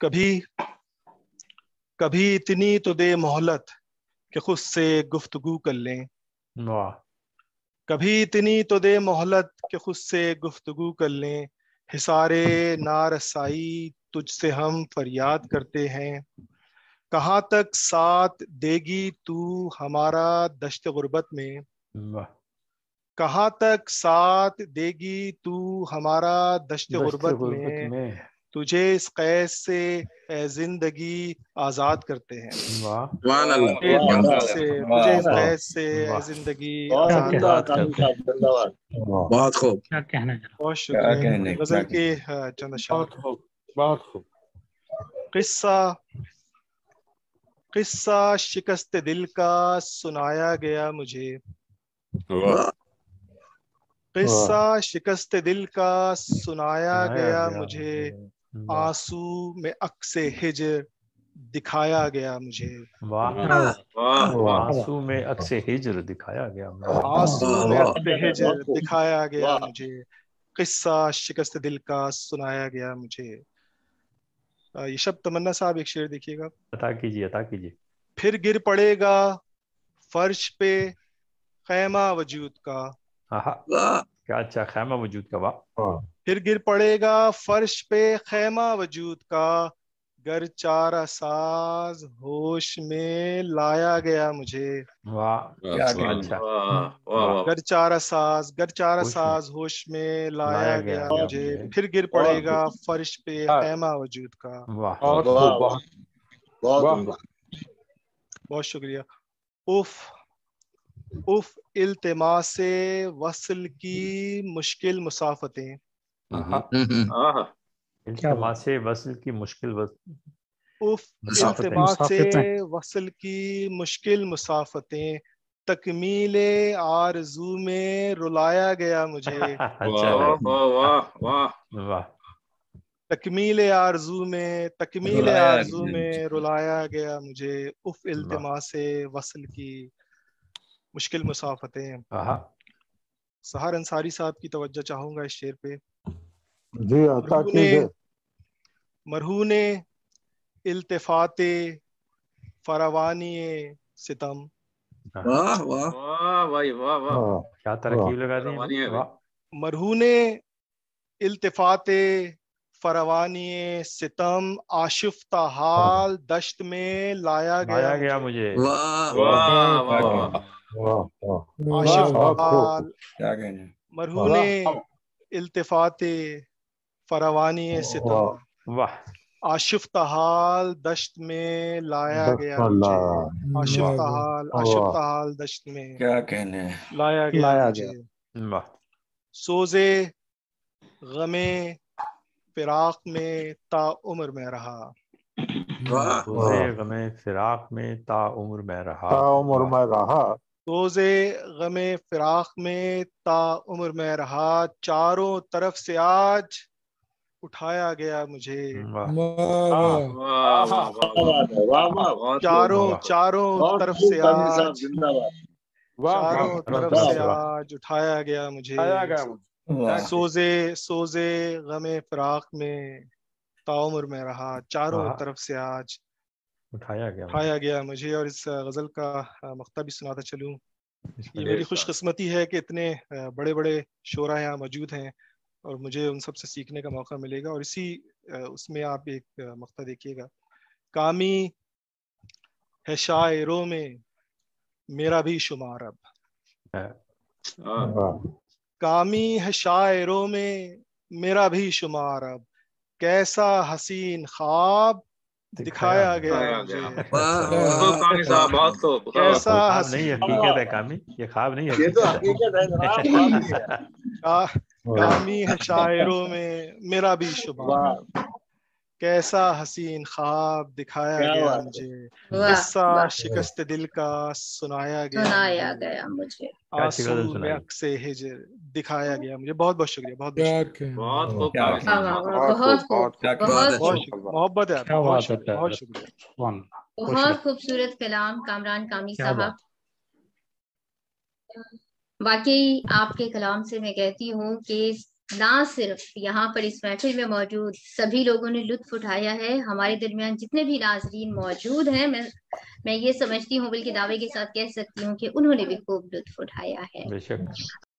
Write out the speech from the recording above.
कभी कभी इतनी तो दे मोहलत कि खुद से गुफ्तगू कर लें। वाह। कभी इतनी तो दे मोहलत कि खुद से गुफ्तगू कर लें। हिसारे नारसाई तुझसे हम फरियाद करते हैं। कहाँ तक साथ देगी तू हमारा दश्त गुर्बत में। वाह। कहाँ तक साथ देगी तू हमारा दश्त दश्त गुर्बत गुर्बत में। में। तुझे इस कैद से ए जिंदगी आजाद करते हैं। वाह। तुझे इस कैद से तुझे इस कैद से ए वाह। जिंदगी बहुत आजाद जिंदाबाद करते हैं। करते हैं। जिंदाबाद। बहुत खूब। क्या कहना जरा। बहुत क्या शुक्रिया। कहने गजल के चंद अशार। बहुत खूब। किस्सा किस्सा शिकस्त दिल का सुनाया गया मुझे। किस्सा शिकस्त दिल का सुनाया सुनाया गया गया मुझे। मुझे। वाह। आंसू में अक्से हिज्र दिखाया गया मुझे। वाह। वाह आंसू में अक्से हिज्र दिखाया गया मुझे। आंसू में वाह। अक्से हिज्र बहुत खूब। दिखाया गया वाह। मुझे। किस्सा शिकस्त दिल का सुनाया गया मुझे। ये शब्द तमन्ना साहब एक शेर देखिएगा। अता कीजिए, अता कीजिए। फिर गिर पड़ेगा फर्श पे खैमा वजूद का। आहा, वाह। क्या अच्छा खैमा वजूद का। वाह। फिर गिर पड़ेगा फर्श पे खैमा वजूद का। गर चारा साज होश में लाया गया मुझे। वाह। क्या कहने। अच्छा। वाह। गर चारा होश में साज होश में लाया लाया गया गया मुझे। मुझे। फिर गिर बहुत पड़ेगा फर्श पे खैमा वजूद का। वाह। बहुत खूब। बहुत बहुत उम्दा। बहुत शुक्रिया। उफ उफ इल्तिमासे वस्ल की मुश्किल मुसाफतें। आहा, क्या बात। इल्तिमासे वस्ल की मुश्किल उफ मुसाफतें। इल्तिमासे मुसाफितें। वस्ल की मुश्किल मुसाफतें। तकमीले आरज़ू में रुलाया गया मुझे। अच्छा है। वाह। तकमीले आरज़ू में रुलाया गया मुझे। उफ वाह। इल्तिमासे वस्ल की मुश्किल मुसाफतें। आहा, सहर अंसारी साहब की तवज्जो चाहूंगा इस शेर पे। जी अता कीजिए। मरहूने इल्तिफाते फरवानी सितम। वाह वाह। क्या तरकीब लगा दी है। वाह। मरहूने इल्तिफाते फरवानी सितम आशिफ्ता हाल दश्त में लाया गया मुझे। वाह। आशिफ्ता बहुत खूब। हाल। क्या कहने। मरहूने इल्तिफाते फरवानी सितम वाह। आशिफ्ता हाल दश्त में लाया गया मुझे। आशिफ्ता हाल दश्त में क्या कहने। लाया गया मुझे। वाह। सोजे गमे फिराक में ता उम्र में रहा। वाह। रोज़े गमे फिराक में ता उम्र में रहा। उम्र में रहा। रोजे गमे फिराक में ता उम्र में रहा। चारों तरफ से आज उठाया गया मुझे। चारों तरफ से आज चारों तरफ से आज उठाया गया मुझे। सोजे गमे फिराक में ताउम्र में रहा। चारों तरफ से आज उठाया गया मुझे। और इस गजल का मक्ता भी सुनाता चलूं। ये मेरी खुशकिस्मती है कि इतने बड़े बड़े शोरा यहाँ मौजूद हैं और मुझे उन सब से सीखने का मौका मिलेगा। और इसी उसमें आप एक मक्ता देखिएगा। कामी है शायरों में मेरा भी शुमार अब। कामी है शायरों में मेरा भी शुमार अब। कैसा हसीन ख्वाब दिखाया गया मुझे। बहुत खूब। कैसा नहीं हकीकत है कामी, ये ख्वाब नहीं है, ये तो हकीकत है। कामी है शायरों में मेरा भी शुमार। कैसा हसीन ख्वाब दिखाया गया मुझे। किस्सा शिकस्त दिल का सुनाया गया मुझे। आंसू में अक्से हिज्र दिखाया गया मुझे। बहुत बहुत शुक्रिया। बहुत मोहब्बत है। बहुत शुक्रिया। बहुत खूबसूरत कलाम कामरान कामी साहब। वाकई आपके कलाम से मैं कहती हूँ कि ना सिर्फ यहाँ पर इस महफिल में मौजूद सभी लोगों ने लुत्फ उठाया है, हमारे दरमियान जितने भी नाजरीन मौजूद हैं, मैं ये समझती हूँ, बल्कि दावे के साथ कह सकती हूँ कि उन्होंने भी खूब लुत्फ उठाया है। बेशक।